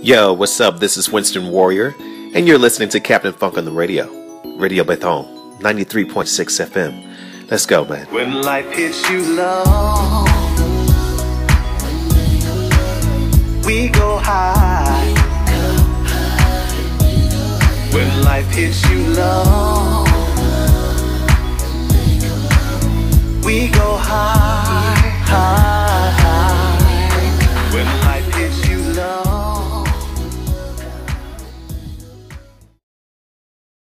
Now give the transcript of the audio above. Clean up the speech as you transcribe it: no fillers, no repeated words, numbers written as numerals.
Yo, what's up? This is Winston Warrior, and you're listening to Captain Funk on the radio. Radio Béton, 93.6 FM. Let's go, man. When life hits you low, we go high. When life hits you low, we go high.